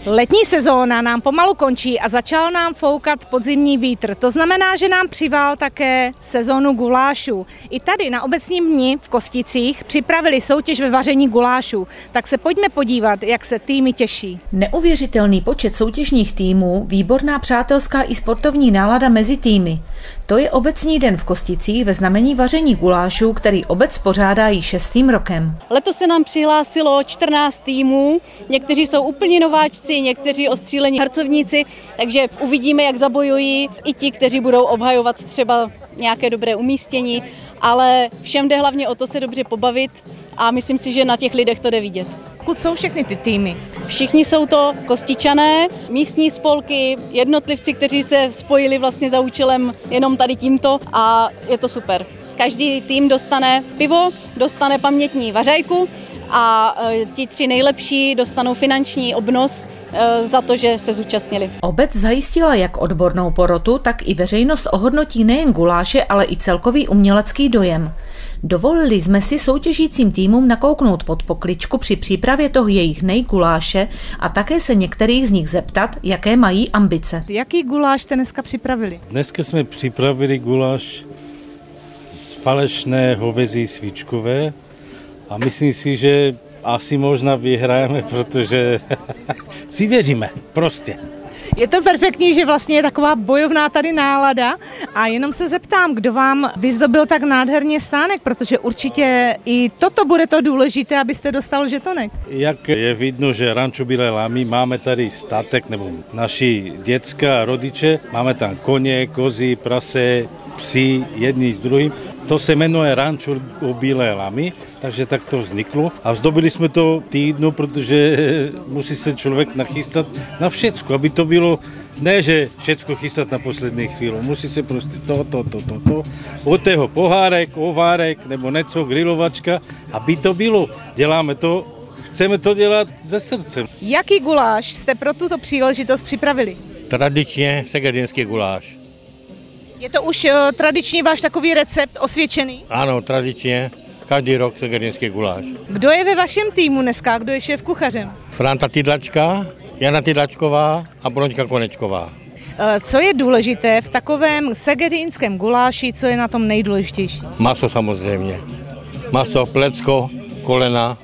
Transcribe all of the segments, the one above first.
Letní sezóna nám pomalu končí a začal nám foukat podzimní vítr. To znamená, že nám přivál také sezónu gulášů. I tady na obecním dni v Kosticích připravili soutěž ve vaření gulášů. Tak se pojďme podívat, jak se týmy těší. Neuvěřitelný počet soutěžních týmů, výborná přátelská i sportovní nálada mezi týmy. To je obecní den v Kosticích ve znamení vaření gulášů, který obec pořádá již 6. rokem. Letos se nám přihlásilo 14 týmů, někteří jsou úplně nováčci, někteří ostřílení harcovníci, takže uvidíme, jak zabojují i ti, kteří budou obhajovat třeba nějaké dobré umístění, ale všem jde hlavně o to se dobře pobavit a myslím si, že na těch lidech to jde vidět. Kud jsou všechny ty týmy? Všichni jsou to Kostičané, místní spolky, jednotlivci, kteří se spojili vlastně za účelem jenom tady tímto a je to super. Každý tým dostane pivo, dostane pamětní vařajku a ti 3 nejlepší dostanou finanční obnos za to, že se zúčastnili. Obec zajistila jak odbornou porotu, tak i veřejnost ohodnotí nejen guláše, ale i celkový umělecký dojem. Dovolili jsme si soutěžícím týmům nakouknout pod pokličku při přípravě toho jejich nejguláše a také se některých z nich zeptat, jaké mají ambice. Jaký guláš jste dneska připravili? Dneska jsme připravili guláš z falešné hovězí svíčkové a myslím si, že asi možná vyhrajeme, protože si věříme, prostě. Je to perfektní, že vlastně je taková bojovná tady nálada a jenom se zeptám, kdo vám vyzdobil tak nádherně stánek, protože určitě i toto bude to důležité, abyste dostal žetonek. Jak je vidno, že Rančo Bílé Lamy, máme tady statek, nebo naši děcka, rodiče, máme tam koně, kozy, prase, psi, jedni s druhým. To se jmenuje Rančo Bílé Lamy, takže tak to vzniklo. A zdobili jsme to týdnu, protože musí se člověk nachystat na všecko, aby to bylo, ne že všecko chystat na poslední chvíli. Musí se prostě to. Od tého pohárek, ovárek nebo něco, grilovačka, aby to bylo. Děláme to, chceme to dělat ze srdcem. Jaký guláš jste pro tuto příležitost připravili? Tradičně segedinský guláš. Je to už tradičně váš takový recept osvědčený? Ano, tradičně. Každý rok segedinský guláš. Kdo je ve vašem týmu dneska? Kdo je šéf kuchařem? Franta Tydlačka, Jana Tydlačková a Broňka Konečková. Co je důležité v takovém segedínském guláši, co je na tom nejdůležitější? Maso samozřejmě. Maso, plecko, kolena,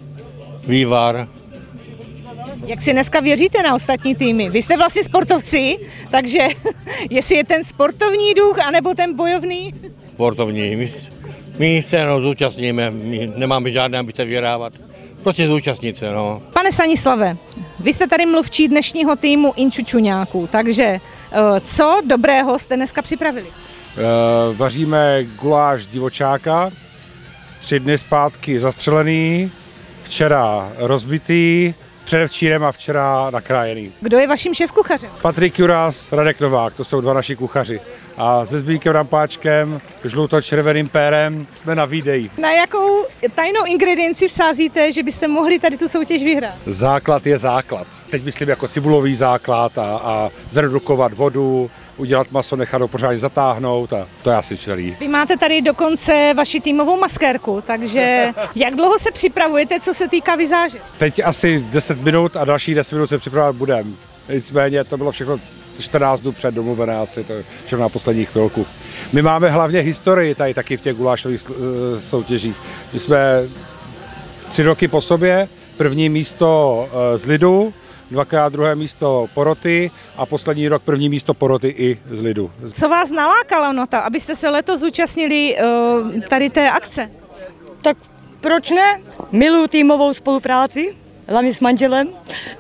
vývar. Jak si dneska věříte na ostatní týmy? Vy jste vlastně sportovci, takže jestli je ten sportovní duch, anebo ten bojovný? Sportovní. My se zúčastníme, my nemáme žádné ambice vyhrávat. Prostě zúčastnit se, no. Pane Stanislave, vy jste tady mluvčí dnešního týmu Inčučuňáků, takže co dobrého jste dneska připravili? Vaříme guláš z divočáka, 3 dny zpátky zastřelený, včera rozbitý, předevčírem a včera nakrájený. Kdo je vaším šéfkuchařem? Patrik Juras, Radek Novák, to jsou 2 naši kuchaři. A se Zbigněkem Rampáčkem, žluto-červeným pérem jsme na výdeji. Na jakou tajnou ingredienci vsázíte, že byste mohli tady tu soutěž vyhrát? Základ je základ. Teď myslím jako cibulový základ a zredukovat vodu, udělat maso, nechat ho pořádně zatáhnout a to je asi celý. Vy máte tady dokonce vaši týmovou maskérku, takže jak dlouho se připravujete, co se týká vizáže? Teď asi 10 minut a další 10 minut se připravovat budeme. Nicméně to bylo všechno 14 dnů před domluvené, asi to všechno na poslední chvilku. My máme hlavně historii tady taky v těch gulášových soutěžích. My jsme 3 roky po sobě, první místo z lidu, 2krát druhé místo poroty a poslední rok první místo poroty i z lidu. Co vás nalákalo na to, abyste se letos zúčastnili tady té akce? Tak proč ne? Miluji týmovou spolupráci, hlavně s manželem.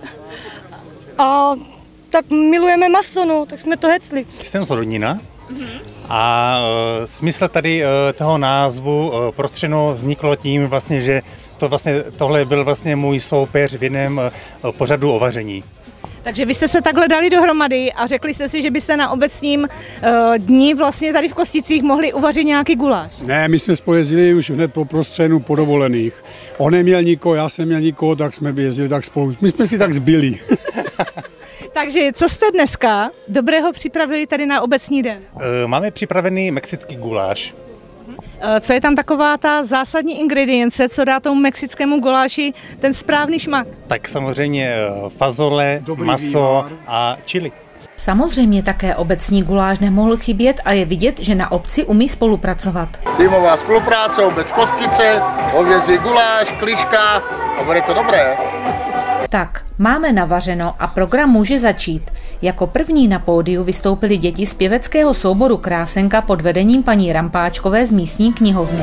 A tak milujeme maso, no, tak jsme to hecli. Jsem z Rodnina a smysl tady toho názvu Prostřeno vzniklo tím vlastně, že tohle byl vlastně můj soupeř v jiném pořadu o vaření. Takže vy jste se takhle dali dohromady a řekli jste si, že byste na obecním dni vlastně tady v Kosticích mohli uvařit nějaký guláš. Ne, my jsme spojezdili už hned po Prostřenu po dovolených. On neměl nikoho, já jsem měl nikoho, tak jsme jezdili tak spolu. My jsme si tak zbyli. Takže co jste dneska dobrého připravili tady na obecní den? Máme připravený mexický guláš. Co je tam taková ta zásadní ingredience, co dá tomu mexickému guláši ten správný šmak? Tak samozřejmě fazole, maso a chili. Samozřejmě také obecní guláš nemohl chybět a je vidět, že na obci umí spolupracovat. Týmová spolupráce, obec Kostice, hovězí guláš, kliška a bude to dobré. Tak, máme navařeno a program může začít. Jako první na pódiu vystoupily děti z pěveckého souboru Krásenka pod vedením paní Rampáčkové z místní knihovny.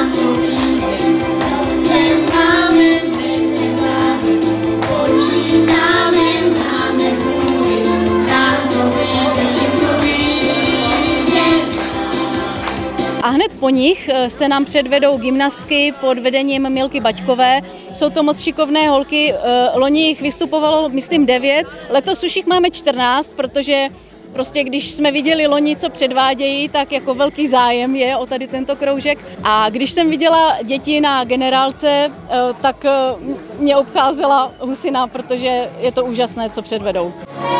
A hned po nich se nám předvedou gymnastky pod vedením Milky Baťkové. Jsou to moc šikovné holky, loni jich vystupovalo, myslím, 9, letos už jich máme 14, protože prostě když jsme viděli loni, co předvádějí, tak jako velký zájem je o tady tento kroužek. A když jsem viděla děti na generálce, tak mě obcházela husina, protože je to úžasné, co předvedou.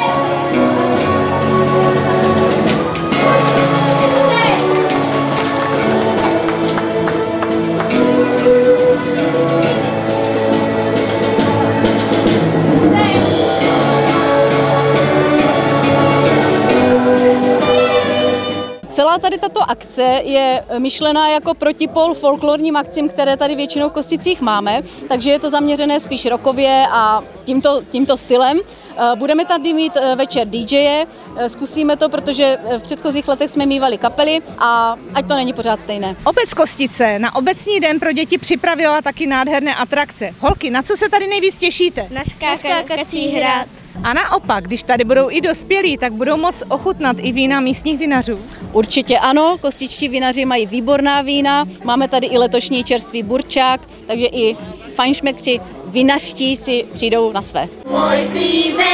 Celá tady tato akce je myšlená jako protipol folklorním akcím, které tady většinou v Kosticích máme, takže je to zaměřené spíš rockově a tímto stylem. Budeme tady mít večer DJe, zkusíme to, protože v předchozích letech jsme mívali kapely a ať to není pořád stejné. Obec Kostice na obecní den pro děti připravila taky nádherné atrakce. Holky, na co se tady nejvíc těšíte? Na skákací hrad. A naopak, když tady budou i dospělí, tak budou moct ochutnat i vína místních vinařů. Určitě ano, kostičtí vinaři mají výborná vína, máme tady i letošní čerstvý burčák, takže i fajnšmekři vinařští si přijdou na své. Můj příběh